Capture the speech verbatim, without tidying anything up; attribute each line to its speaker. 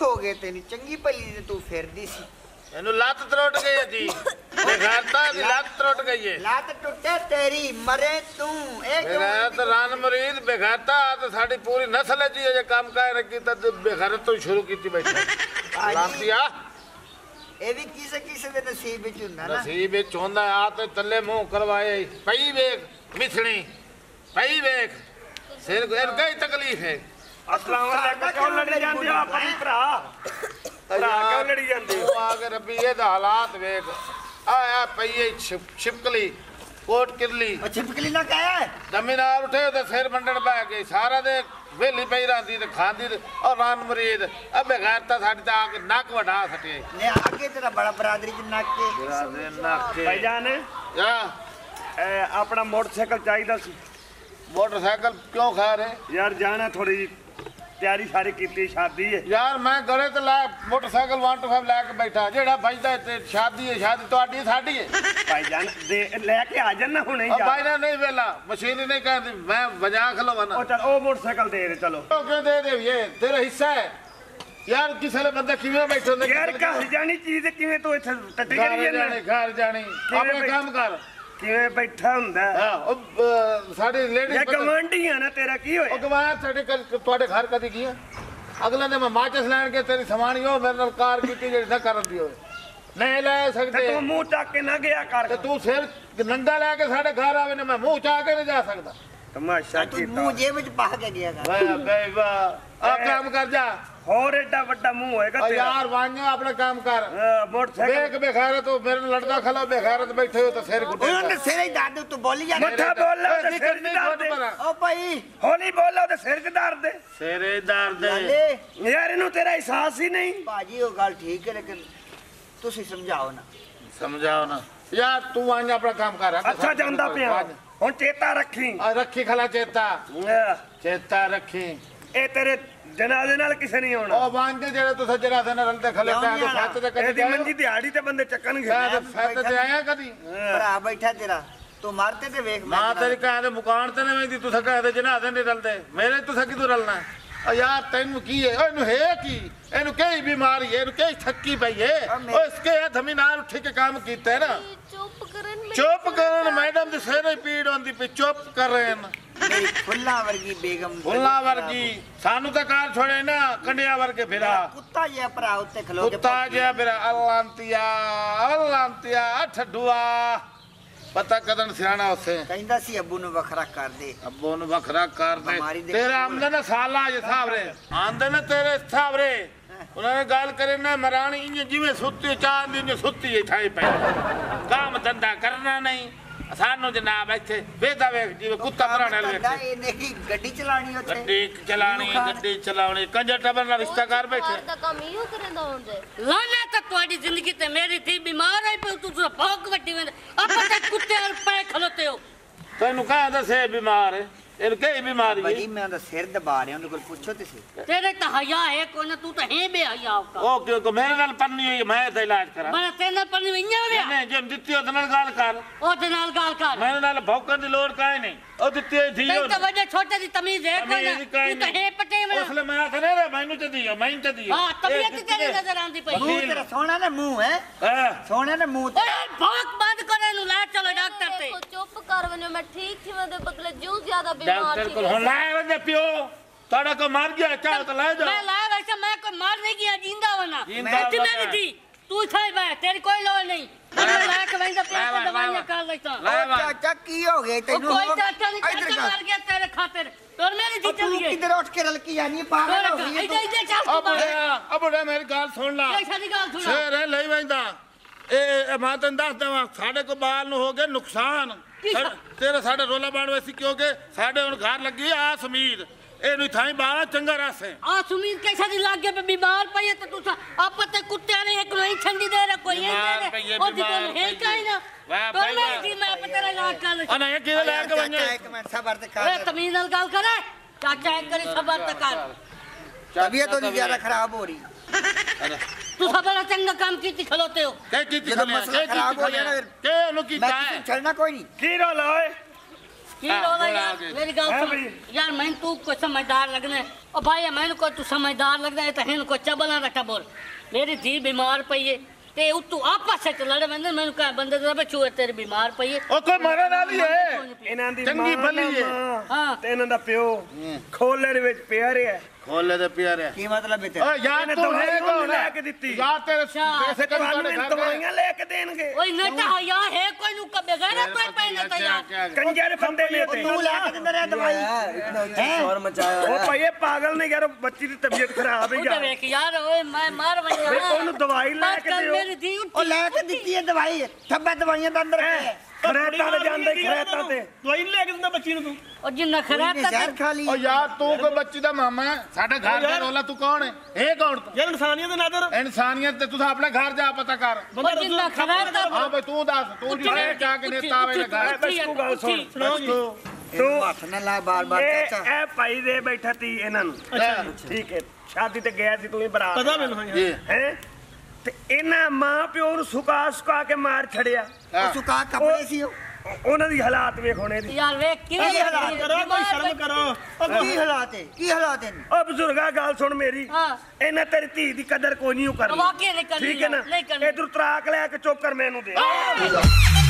Speaker 1: हो गए तेन चंगी भली ते तू फिरदी सी
Speaker 2: ਇਹਨੂੰ ਲੱਤ ਤਰੁੱਟ ਗਈ ਹੈ ਜੀ ਬੇਗੈਰਤਾ ਦੀ ਲੱਤ ਤਰੁੱਟ ਗਈ ਹੈ
Speaker 1: ਲੱਤ ਟੁੱਟੇ ਤੇਰੀ ਮਰੇ ਤੂੰ ਇਹ
Speaker 2: ਬੇਗੈਰਤ ਰਨ ਮਰੀਦ ਬੇਗੈਰਤਾ ਤੇ ਸਾਡੀ ਪੂਰੀ ਨਸਲ ਹੈ ਜੀ ਇਹ ਕੰਮ ਕਾਇ ਕੀਤਾ ਬੇਗੈਰਤ ਤੋਂ ਸ਼ੁਰੂ ਕੀਤੀ ਬੈਠਾ ਲਾਂਤੀਆ
Speaker 1: ਇਹ ਵੀ ਕਿਸੇ ਕਿਸੇ ਦੇ ਨਸੀਬ ਵਿੱਚ ਹੁੰਦਾ ਨਾ
Speaker 2: ਨਸੀਬ ਵਿੱਚ ਹੁੰਦਾ ਆ ਤੇ ਤੱਲੇ ਮੂੰਹ ਕਰਵਾਏ ਪਈ ਵੇਖ ਮਿਸਣੀ ਪਈ ਵੇਖ ਸਿਰ ਇਹ ਕਈ ਤਕਲੀਫ ਹੈ
Speaker 3: अस्सलाम वालेकुम क्यों लड़ी जांदे हो अपने भरा भरा क्यों लड़ी जांदे हो
Speaker 2: आ के रब्बी ये हालात वेख आ आ पई छिपकली कोट किरली
Speaker 1: छिपकली ना कहया
Speaker 2: जमीनार उठे ते सिर मंडण बह गई सारा दे वेली पई रहंदी ते खांदी और रान मरीद अब बेगैरता साडी ता आके नक वढा सके
Speaker 1: ने आगे तेरा बड़ा बरादरी च नक के
Speaker 2: बरादरी नक के
Speaker 3: भाईजान
Speaker 2: या
Speaker 3: अपना मोटरसाइकिल चाहिदा सी
Speaker 2: मोटरसाइकिल क्यों खा रहे
Speaker 3: यार जाना थोड़ी तैयारी सारी कीती शादी है
Speaker 2: यार मैं गले ते ला मोटरसाइकिल वन टू फाइव लेके बैठा जेड़ा बजदा ते शादी है शादी तोड़ी साडी है
Speaker 3: भाईजान दे लेके आ जाना हुणे
Speaker 2: यार भाई ना नहीं वेला मशीन नहीं कहती मैं बजा खलोवाना
Speaker 3: ओ चल ओ मोटरसाइकिल दे दे चलो
Speaker 2: ओ क्यों दे दे ये तेरा हिस्सा है यार किसी ने बंदा किवें बैठे होंदे
Speaker 3: यार कह जानी चीज किवें तू इथे टट्टी करी जाने
Speaker 2: घर जानी अपना काम कर
Speaker 3: किवें बैठा हुंदा
Speaker 2: हां ओ साडी लेडी
Speaker 3: ये गवांढी है ना तेरा की होया
Speaker 2: ओ गवांढ साडे तोड़े घर कदी गया अगले ने मैं माचिस लैन के तेरी समानी हो मेरे नाल कार कीती जेड़ी ना करन दी होए नहीं ले सकदे
Speaker 3: तू मुंह चाक के ना गया कर
Speaker 2: ते तू सिर नंगा लेके साडे घर आवे ने मैं मुंह चाक के नहीं जा सकदा
Speaker 3: तमाशा
Speaker 1: तू मुंह जेब विच पा के गया कर
Speaker 2: वाह बे वाह आ काम कर जा
Speaker 3: और एडा बड़ा मुंह होएगा
Speaker 2: तेरा यार वांगा अपना काम कर
Speaker 3: मोटरसाइकिल
Speaker 2: देख बेखैरत तो मेरे लड़का खला बेखैरत बैठे हो तो सिर गुड्डे
Speaker 1: उन्होंने सिर ही दाद तू बोली जा
Speaker 3: मथा बोल लो ते सिर च दर्द दे
Speaker 1: ओ भाई
Speaker 3: होली बोल लो ते सिर च दर्द दे
Speaker 2: सिर दर्द
Speaker 1: लाले
Speaker 3: यार इनु तेरा एहसास ही नहीं
Speaker 1: बाजी वो गल ठीक है लेकिन तुसी समझाओ ना
Speaker 2: समझाओ ना यार तू वांगा अपना काम कर
Speaker 3: अच्छा जांदा पिया हुन चेता रखी
Speaker 2: रखी खला चेता चेता रखी
Speaker 3: ए तेरे जनाजे नाल किसे नहीं होना
Speaker 2: ओ वांगे जेड़े तू जनाजे नाल रलते खले ते फत ते कदी
Speaker 3: एदी मंजी दिहाड़ी ते बंदे चक्कन
Speaker 2: गए फत ते आया कदी
Speaker 1: भरा बैठा तेरा तू मारते ते वेख
Speaker 2: मां तेरी कहदे मुकान ते नहीं दी तू कहदे जनाजे नहीं रलदे मेरे तू किदू रलना ओ यार तैनू की है ओनु है की एनु कई बीमारी है एनु कई थक्की पई है ओ इसके जमीनार उठ के काम कीते ना
Speaker 4: चुप करन
Speaker 2: चुप करन मैडम दे सिर पीड़ होंदी पे चुप करन
Speaker 1: मेरी फुल्ला वर्गी बेगम
Speaker 2: फुल्ला वर्गी सानू तो कार छोड़े ना कंडिया वर्गे फिरा
Speaker 1: कुत्ता जे भरा उत्ते खलो के
Speaker 2: कुत्ता जे फिरा अल्लांतिया अल्लांतिया ठडुआ पता कदन सियाना उसे
Speaker 1: कहंदा सी अब्बू नु वखरा कर दे
Speaker 2: अब्बू नु वखरा कर दे तेरा आमदन साला जे साहब रे आमदन तेरे साहब रे उन्होंने गाल करे ना मरानी इंज जिवें सुत्ती चांद इंज सुत्ती है ठाई पे काम धंधा करना नहीं सानू जनाब इथे बेदा वेख जिवें कुत्ता भराने वाले बैठे
Speaker 1: इने की गड्डी चलानी होते
Speaker 2: गड्डी चलानी गड्डी चलानी कंजर टबर ना रिश्ता कर बैठे
Speaker 4: दा काम इयो करंदा होंदे
Speaker 5: लाना तो तुम्हारी जिंदगी ते मेरी थी बीमार है पे तू भौंक वट्टी वेंदे अपन ते कुत्ते और पे खलोते हो
Speaker 2: तैनू कह दसे बीमार है इन कई बीमारी
Speaker 1: भाई मैं दा सिर दबा रहा हूं कोई पूछो ते
Speaker 5: तेरे तो हया है कोई ना तू तो है बे हया का
Speaker 2: ओ क्यों को मेरे नाल पन्नी हुई मैं ते इलाज करा
Speaker 5: मैं तेरे नाल पन्नी इन्या रे
Speaker 2: नहीं जे दित्ती ओदे नाल गाल कर
Speaker 5: ओ ते नाल गाल कर
Speaker 2: मेरे नाल भौंकन दी लोड़ काई नहीं ओ दित्ती हुई थी
Speaker 5: तेरे तो वडे छोटे दी तमीज है कोई ना तू तो है पटे में
Speaker 2: उसले मैं आखने रे मैनू ते दियो मैं ते दियो
Speaker 5: हां तबीयत तेरी नजर आंदी पई
Speaker 1: मुंह तेरा सोना ना मुंह है
Speaker 2: हां
Speaker 1: सोना ना मुंह
Speaker 5: ओए भौंक बंद करे नु ला चलो डॉक्टर ते
Speaker 4: चुप कर वने मैं ठीक थी वदे बदले जो ज्यादा बीमार
Speaker 2: डॉक्टर को होना है वदे पियो तोड़ा को मार गया क्या तो ले जाओ
Speaker 5: मैं लाया वैसे मैं कोई मार नहीं गया जिंदा वना
Speaker 2: जिंदा
Speaker 5: मैं मेरी थी तू थे बे तेरी कोई लोड़ नहीं मैं लाया के वहीं पे दवाइयां कर लेता
Speaker 1: ओ चाचा की हो गए तेनू
Speaker 5: कोई चाचा नहीं चाचा मर गया तेरे खातिर और मेरी थी चल गई
Speaker 1: किधर उठ के रलकी जानी है पागल हो गई
Speaker 5: इधर इधर चल
Speaker 2: अब अब मेरी गाल सुन ला
Speaker 5: कैसा निकाल थोड़ा
Speaker 2: शेर है ले वैंदा ए मैं तन दस दवा साडे को बाल नु हो गए नुकसान तेरे साडे रोला बाण वैसी क्योंकि साडे हुन घर लगी आ समीर एनु थाई बाला चंगा रस है
Speaker 5: आ सुमीर कैसा दी लागे पे बीमार पई है तो तू आप ते कुत्ते ने एक नहीं ठंडी दे रे कोई है और दी कोई है काई ना तो मैं दी मैं पे तेरा इलाज कर ले
Speaker 2: अना ये किधर ले के बने
Speaker 1: एक मिनट सबर से
Speaker 5: ए
Speaker 1: कर
Speaker 5: तमीज नाल गाल करे चाचा एक करी सबर तक कर
Speaker 1: तबीयत तो ज्यादा खराब हो रही
Speaker 5: तू सबर चंगा काम कीती खलोते हो
Speaker 2: के की
Speaker 1: मसला खराब हो गया ना
Speaker 2: के नु की
Speaker 1: मैं छड़ना कोई नहीं
Speaker 3: की रोल ओए
Speaker 5: की रोला यार मेरी गल सुन यार मैं तू को समझदार लगने ओ भाई मैंने को तू समझदार लगदा है तो हिन को चबला रखा बोल मेरी धी बीमार पई है ते तू आपस में लड़ मैंने मैंने कहा बंदे दा बचू तेरी बीमार पई है
Speaker 2: ओ कोई मरन वाली है
Speaker 3: इन्हां दी
Speaker 2: चंगी भली है
Speaker 3: हां ते इन्हां दा प्यो खोले दे विच पिया रिहा
Speaker 2: खोले दे पिया रिहा
Speaker 1: की मतलब है
Speaker 2: ओ यार तू है कौन
Speaker 3: ले के दित्ती
Speaker 2: यार तेरे कैसे कर
Speaker 3: तुम्हारे घर दवाइयां लेके देंगे
Speaker 5: ओए नटा यार है कोई नु कबे गए कोई पहले तो यार
Speaker 3: कंजर बंदे ने ते
Speaker 1: तू लेके दे रहा दवाई इतना ऊंचा शोर मचाया
Speaker 3: ओ भाई पागल ने यार बच्ची दी तबीयत खराब है
Speaker 5: यार देख यार ओए मैं मार वया
Speaker 3: ओनु दवाई ले के दियो
Speaker 5: मेरी दी
Speaker 1: ओ लेके दित्ती है दवाई थब्बे दवाइयां द अंदर है
Speaker 3: खरेता ते ਜਾਂਦੇ ਖਰੇਤਾ ਤੇ
Speaker 6: ਦਵਾਈ ਲੈ ਕੇ ਦਿੰਦਾ ਬੱਚੀ ਨੂੰ ਤੂੰ
Speaker 5: ओ जिन्ना खराब
Speaker 1: ਜ਼ਹਿਰ
Speaker 5: तक
Speaker 1: ਖਾ ਲਈ
Speaker 2: ओ यार तू कोई बच्ची दा मामा है साडे घर दा रोला तू कौन है ए कौन तू
Speaker 6: ਯਾਰ ਇਨਸਾਨੀਅਤ ਦੇ ਨਾਦਰ
Speaker 2: इंसानियत ते तू अपने घर जा पता कर
Speaker 5: ओ जिन्ना खराब तक
Speaker 2: हां भाई तू दस तू जिसे जाके नेता आवे लगा
Speaker 3: ਬਸਕੂ ਗੱਲ ਸੁਣ
Speaker 6: ਸੁਣਾਓ ਜੀ
Speaker 3: ਤੂੰ
Speaker 1: ਹੱਥ ਨਾ ਲਾ ਬਾਰ ਬਾਰ
Speaker 3: ਇਹ
Speaker 1: ਚਾਚਾ
Speaker 3: ਇਹ ਭਾਈ ਦੇ ਬੈਠਾ ਤੀ ਇਹਨਾਂ ਨੂੰ ਠੀਕ ਹੈ ਸ਼ਾਦੀ ਤੇ ਗਿਆ ਸੀ ਤੂੰ ਹੀ ਬਰਾਤ
Speaker 6: ਪਤਾ ਮੈਨੂੰ ਹਾਂ
Speaker 2: जी
Speaker 3: ਹੈ ਤੇ ਇਹਨਾਂ ਮਾਂ ਪਿਓ ਨੂੰ ਸੁਕਾ ਸੁਕਾ ਕੇ ਮਾਰ ਛੜਿਆ
Speaker 1: ਉਹ ਸੁਕਾ ਕੱਪੜੇ ਸੀ ਉਹ
Speaker 3: ਉਹਨਾਂ ਦੀ ਹਾਲਾਤ ਵੇਖ ਹੁਣੇ ਦੀ
Speaker 5: यार वे किवें
Speaker 1: ਇਹ ਹਾਲਾਤ
Speaker 6: ਕਰੋ ਕੋਈ ਸ਼ਰਮ ਕਰੋ
Speaker 1: ਉਹ ਕੀ ਹਾਲਾਤ ਹੈ ਕੀ ਹਾਲਾਤ ਹੈ
Speaker 3: ਓ ਬਜ਼ੁਰਗਾ ਗੱਲ ਸੁਣ ਮੇਰੀ
Speaker 5: हां
Speaker 3: ਇਹਨਾਂ ਤੇਰੀ ਧੀ ਦੀ ਕਦਰ ਕੋਈ ਨਹੀਂ ਕਰਨੀ
Speaker 5: ਵਾਕਿਆ ਨਹੀਂ ਕਰਨੀ
Speaker 3: ਠੀਕ ਹੈ ਨਾ
Speaker 5: ਨਹੀਂ ਕਰਨੀ
Speaker 3: ਇਧਰ ਤਰਾਕ ਲੈ ਕੇ ਚੁੱਪ ਕਰ ਮੈਨੂੰ ਦੇ